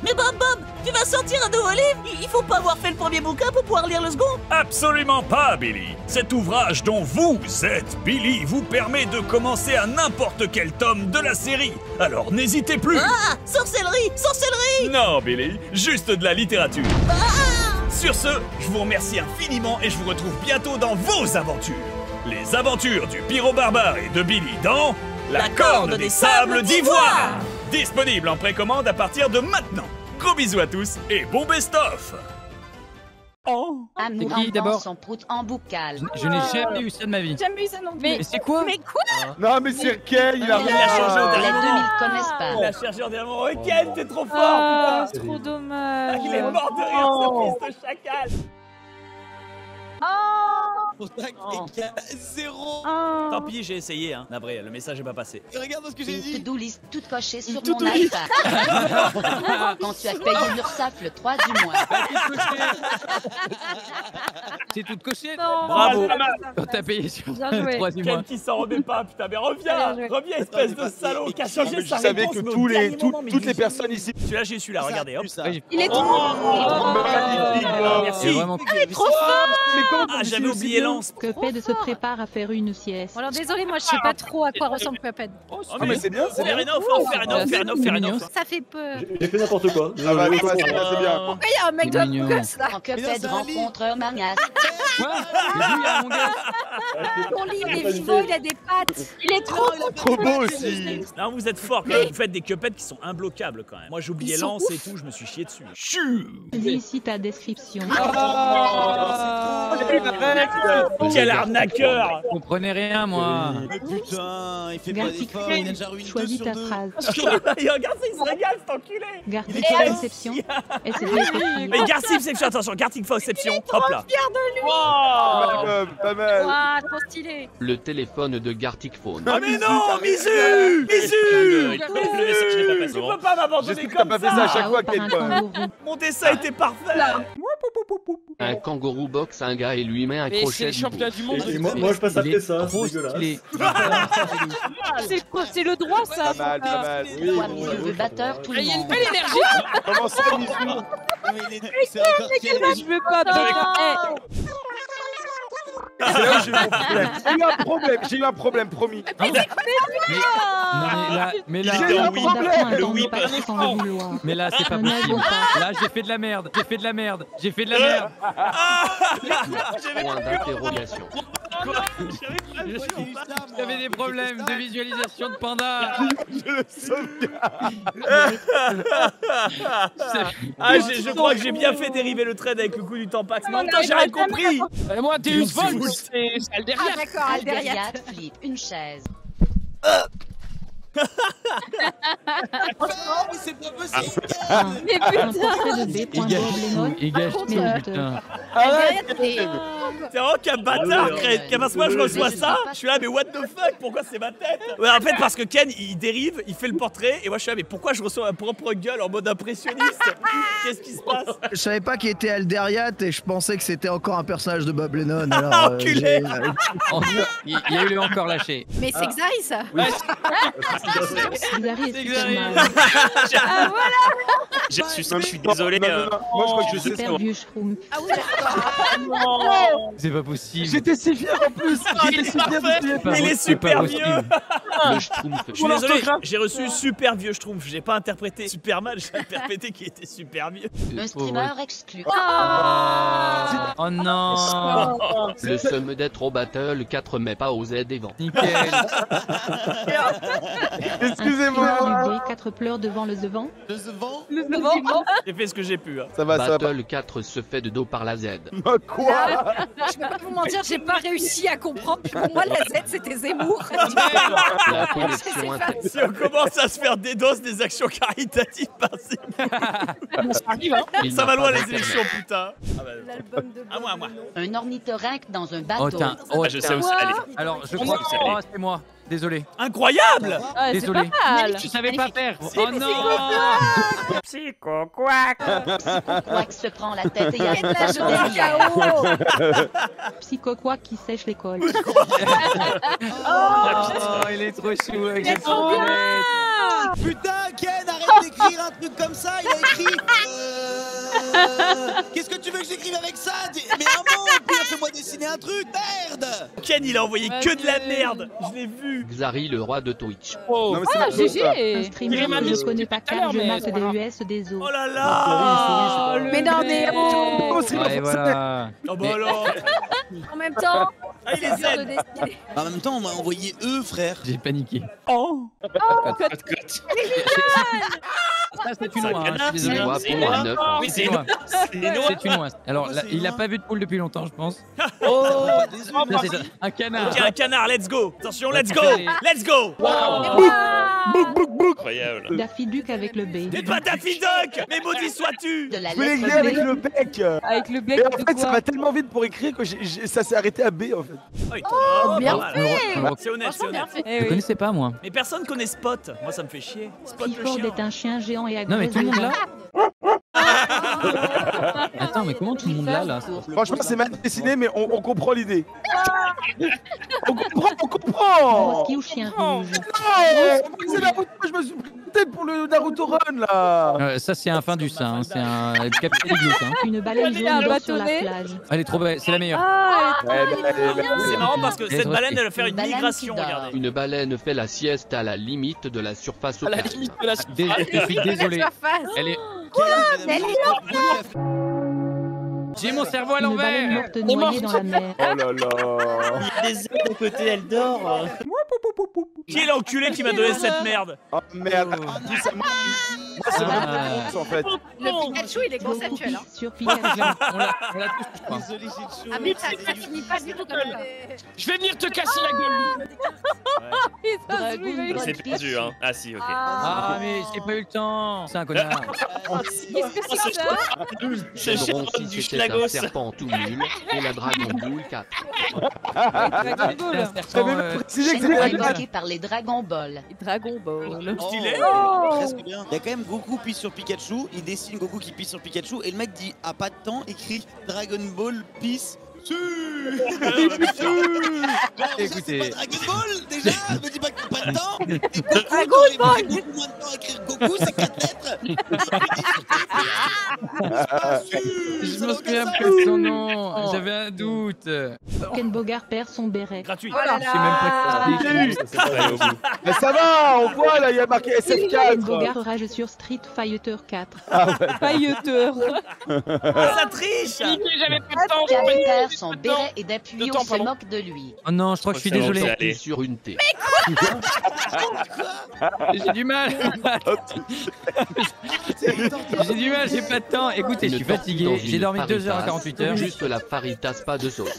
Mais Bob, tu vas sortir un nouveau livre? Il faut pas avoir fait le premier bouquin pour pouvoir lire le second. Absolument pas, Billy. Cet ouvrage dont vous êtes Billy vous permet de commencer à n'importe quel tome de la série. Alors n'hésitez plus. Ah, sorcellerie! Non, Billy, juste de la littérature. Sur ce, je vous remercie infiniment et je vous retrouve bientôt dans vos aventures. Les aventures du Pyro Barbare et de Billy dans La Corne des Sables d'Ivoire. Disponible en précommande à partir de maintenant. Gros bisous à tous et bon best-of. Oh. Amour C'est qui, d'abord son prout en boucal. Je n'ai jamais eu ça de ma vie. Jamais eu ça non plus. Mais c'est quoi? Mais quoi? Non mais c'est Ken, il a Il a changé au Les dernier 2000 moment. connaissent pas. Il a cherché au dernier moment. Oh, Ken, t'es trop fort, Ah, putain. trop dommage. Il est mort de rire, ce fils de chacal. Pour ça qu'il y a 0. Ah. Tant pis, j'ai essayé, hein. Navré, le message est pas passé. Regarde ce que j'ai Une dit. to-do list toute cochée sur to-do mon list. iPad. Quand tu as payé l'URSSAF le 3 du mois. C'est tout coché. Non. Bravo. Quand t'as payé sur Bien le joué. troisième mois. Ken qui s'en remet pas, putain, mais Bien reviens, joué. reviens, espèce de salaud qui a changé Je sa savais réponse. que mais au tous dernier les, moment, mais toutes il- les personnes ici. Celui-là, j'ai celui-là, regardez, hop. Oui, Il est Oh, trop. magnifique, Merci. c'est vraiment. Trop fort. Mais comment Ah, j'avais oublié Lance. Cuphead se prépare à faire une sieste. Alors désolé, moi je sais pas trop à quoi ressemble Cuphead. Oh, Ah mais c'est bien, c'est Fair bien. enough, fair enough, fair enough, fair enough. Ça fait peur. J'ai fait n'importe quoi. Ah bah toi, c'est bien, c'est bien. Pourquoi il y a un mec de C'est mignon. gosse là? Quand Cuphead rencontre Manias. Quoi? Mais lui, il a mon gars. Ton livre est vivant, il a des pattes. Il est trop Trop beau aussi. Non, vous êtes forts quand même. Vous faites des Cuphead qui sont imbloquables quand même. Moi, j'oubliais Ils sont Lance et tout, je me suis chié dessus. Chut. Lis ici ta description. Quel arnaqueur. Je comprenais rien, moi. Mais putain, il fait pas Gartic d'effort, il a déjà ruiné 2 choisis sur ta 2. phrase. Et regarde ça, il se régale, cet enculé. Gartic Conception. Est-ce Mais Garcipception, attention, Gartic Fauxception. Hop là. Pas mal. Ah, trop stylé. Le téléphone de Gartic Phone. Ah mais non, Misu, Misu. Tu peux pas m'abandonner J'espère que t'as comme pas fait ça à ça. chaque fois, par un Ken, toi. kangourou. Mon dessin était parfait. Un kangourou boxe un gars et lui met un Mais c'est crochet les du champions du monde. Et moi je passe Il après est ça, c'est trop dégueulasse. stylé. C'est quoi? C'est le droit ça. Pas mal, pas mal. Toi, milieu de batteur, tout le Il y a une monde. belle énergie. Comment ça, Mizu? C'est encore quel âge? Je veux pas. C'est là où j'ai eu mon problème. J'ai eu un problème, promis. Non mais là, J'ai un problème. D'apprendre à attendre sans le vouloir. mais là, c'est pas Ne possible. n'avons pas. Là, j'ai fait de la merde. J'ai fait de la merde. J'ai fait de la merde. Point d'interrogation. J'avais des problèmes de visualisation de panda. Ah, je crois que j'ai bien fait dériver le trade avec le coup du Tampax. Mais en même temps, j'ai rien compris. Moi, t'es une folle. C'est Ah d'accord, Alderiat. Alderiat, Flip, une chaise. C'est pas possible. Mais Un putain. portrait de B. Bob Lennon. Il gâche tout, Mais putain. Alderiat, c'est. C'est vraiment qu'un bâtard, Ken. Parce que moi, je reçois ça. Je suis là, mais what the fuck? Pourquoi c'est ma tête? Ouais, en fait, parce que Ken, il dérive, il fait le portrait. Et moi, je suis là, mais pourquoi je reçois ma propre gueule en mode impressionniste? Qu'est-ce qui se passe? Je savais pas qui était Alderiat et je pensais que c'était encore un personnage de Bob Lennon. Alors, Enculé. Il y a eu le encore lâché. Mais c'est Xari ça. Xari est C'est super Xari. mal. Ah voilà. Je suis désolé. Non, moi je crois que je sais. Super vieux Schtroumpf. Ah oui d'accord. C'est pas possible. J'étais si fier en plus. J'étais si fier de Pas Il est possible, super pas vieux. possible. Le Schtroumpf. Je suis désolé, j'ai reçu super vieux Schtroumpf. J'ai pas interprété super mal, j'ai interprété qui était super vieux. Un streamer exclu. Oh non. Le somme d'être au battle 4 mais pas aux aides des vents. Nickel. Excusez-moi. 4 pleurs devant le devant. De ce vent. J'ai fait ce que j'ai pu. Hein. Ça va, ça va. Battle 4 se fait de dos par la Z. Quoi? Je vais pas vous mentir, j'ai pas réussi à comprendre. Puis pour moi, la Z c'était Zemmour. La connexion interne. Si on commence à se faire DDoS des actions caritatives par-ci, Il ça n'a va pas loin les d'internet. élections, putain. Ah bah, L'album de. à moi. Un ornithorynque dans un Oh, bateau. t'as. Oh, Ah, je sais t'as. où c'est. Allez. Alors, je On crois sait que où c'est allé. c'est moi. Désolé. Incroyable! Ah, c'est Désolé. pas mal. Je savais pas faire. Oh non. Psycho Quack se prend la tête et Quel a âge de chaos. Psycho-quoi qui sèche l'école. Oh, il est trop chou avec ses trop petites bien. lunettes. Putain, Ken, arrête d'écrire un truc comme ça. Il a écrit. Qu'est-ce que tu veux que j'écrive avec ça? Mais un mot, puis fais-moi dessiner un truc, merde! Ken, il a envoyé que de la merde. Je l'ai vu. Xari, le roi de Twitch. Non, mais c'est Ah, ma faute, ça. Un GG. streamer Il m'a que dit je connais pas car je mais mate c'est pas grave. des US des os. Oh là là. Mais non, mais oh. Oh, c'est Ouais, pas voilà. Oh bah alors. En même temps, Ah, il est c'est dur de zen. dessiner. En même temps, on m'a envoyé eux, frère. J'ai paniqué. Oh. Ça, c'est une oie, hein, je suis Le désolé. roi pond à 9. Oui, c'est une oie. C'est une oie. Alors, là, il a pas vu de poule depuis longtemps, je pense. Oh, Là, c'est un canard. Ok, un canard, let's go. Attention, let's go. Allez. Let's go. Incroyable. Daffy Duck avec le B. T'es pas Daffy Duck. Mais maudit sois-tu. de la Je voulais lettre écrire avec B. le bec. Avec le bec Et en de fait, ça quoi? va tellement vite pour écrire que ça s'est arrêté à B en fait. Oh, bien pas mal. C'est honnête, c'est Franchement, bien honnête. fait. Je connaissais pas, moi. Mais personne connaît Spot. Moi, ça me fait chier. Spot le Clifford chien. est un chien géant et Non, mais tout le monde là. agressif. Attends, mais comment tout le monde là Franchement, c'est mal dessiné, mais on comprend l'idée. On Gros comprend. ski ou chien rouge. Non, c'est Naruto, je me suis pris la tête pour le Naruto Run là. Ça, c'est un fin du sein. Hein. C'est un capitaine Igloo, hein. Une baleine Il a un jaune dort sur la bâtonnet. plage. Elle est trop belle. C'est la meilleure. Ah, C'est marrant parce que Les cette autres, baleine, elle va faire une une baleine migration, qui dort. regardez. Une baleine fait la sieste à la limite de la surface À la océanique. limite de la Je suis désolé. Elle est. J'ai mon cerveau à Une baleine l'envers. morte noyée dans la mer. Oh là là. Il y a des ailes à côté, elle dort. Qui est l'enculé qui m'a donné cette merde? Oh merde. Dis ça, moi, c'est vraiment en fait. le Pikachu, il est conceptuel. Hein. Sur Pikachu. On l'a tous, je crois. Désolé, j'ai chaud. Ah, mais ça finit pas du tout comme ça. Je vais venir te casser la gueule. Dragon C'est perdu, hein. Ah si, ok. Ah, mais j'ai pas eu le temps. C'est un connard. Qu'est-ce que c'est que ça? Cendron 6 était un serpent tout nul et la dragon boule 4. Dragon Ball. J'avais même précisé que c'était la Scène blague. évoquée par les Dragon Ball. Dragon Ball. Stylé. Presque bien. Il y a quand même Goku pisse sur Pikachu, il dessine Goku qui pisse sur Pikachu et le mec dit à pas de temps écrit Dragon Ball pisse sur. Écoutez. C'est pas Dragon Ball déjà. Me dis pas que t'as pas de temps. Et Goku, Dragon quand il Ball. met beaucoup moins de temps à écrire Goku, c'est 4 lettres. Je me souviens plus de son nom. J'avais un doute. Ken Bogart perd son béret. Gratuit. Oh là Je sais même pas qui c'est. J'ai eu. Mais ça va, on voit là, il y a marqué Ken SF4. Bogart rage sur Street Fighter 4. Pailleteur. Ah, ça triche. J'avais pas le temps. Ken perd son béret et d'appui, temps, on se pardon. moque de lui. Oh non, je crois que je suis C'est bon, désolé. c'est allé. Sur une T. J'ai du mal. J'ai du mal, j'ai pas de temps. Écoutez, je suis fatigué. J'ai dormi 2h48 heures. Juste la faritas, pas de sauce.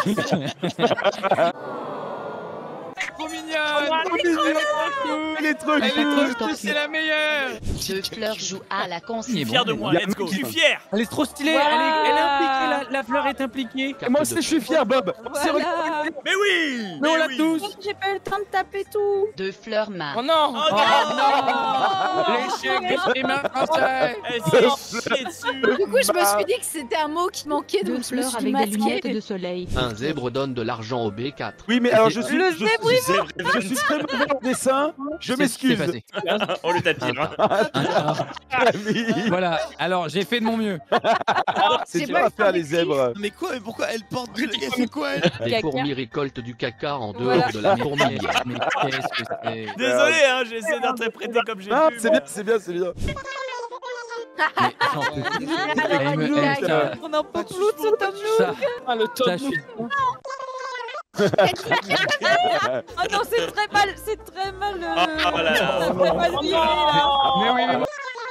Trop mignonne. Elle est trop Elle est chou. trop chou, c'est la meilleure. Deux fleurs jouent à la Il est consigne. bon. Fier de moi, let's go. Je suis fier. Elle est trop stylée. Voilà. Elle est impliquée. La fleur est impliquée. Et moi aussi, je suis fier, Bob. C'est Voilà. Mais oui. Mais on l'a oui. tous. J'ai pas eu le temps de taper tout. Deux fleurs mat. Oh non. Oh non. L'échec des primaires français. Elle s'est chiée dessus. Du coup, je me suis dit que c'était un mot qui manquait, Deux donc je me fleurs suis avec des lunettes masquée. de soleil. Un zèbre donne de l'argent au B4. Oui, mais alors je suis très mauvais en dessin. Je C'est m'excuse. passé. Oh le tapis. Voilà. Alors, j'ai fait de mon mieux. C'est dur à faire les zèbres. Mais quoi? Mais pourquoi elle porte de la c'est quoi elle? Les Caca. fourmis récoltent du caca en dehors Voilà. de la fourmilière. Mais qu'est-ce que c'est? Désolé, hein, j'ai essayé d'interpréter comme j'ai Ah, pu. c'est bien, c'est bien, c'est bien. Mais j'en peux plus. Ça, On en peut plus de ce tome ça, ça, je suis... Oh non, c'est très mal, Oh là là. c'est très mal viré là. Mais oui, mais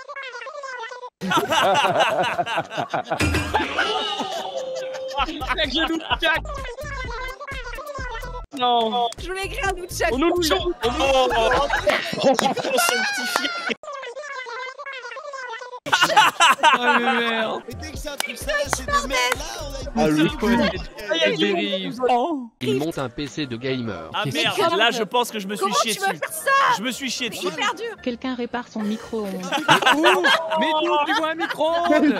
Non. Je voulais écrire un bout de chaque Oh non, boule. oh, Oh merde. Et dès que c'est un truc ça, c'est des merdes là, on a Ah, le Elle dérive. Il monte un PC de gamer. Ah Mais merde, comment- là je pense que je me suis Comment chié tu vas dessus. faire ça? Je me suis chié dessus. Hyper dur. Quelqu'un répare son micro-ondes. Mais d'où tu vois un micro-ondes?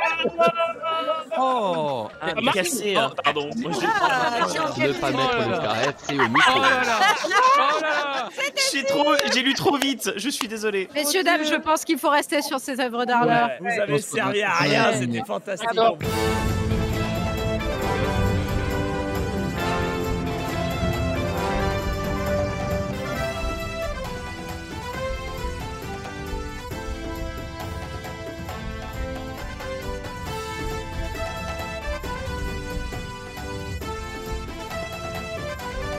Oh. Ah, mais cassé, hein. Pardon. Moi, j'ai- Ne pas mettre le KFC au micro. Oh là là. Oh là là. J'ai lu trop vite, je suis désolé. Messieurs, dames, je pense qu'il faut rester sur ces œuvres d'art-là. Vous avez servi à rien, c'était fantastique.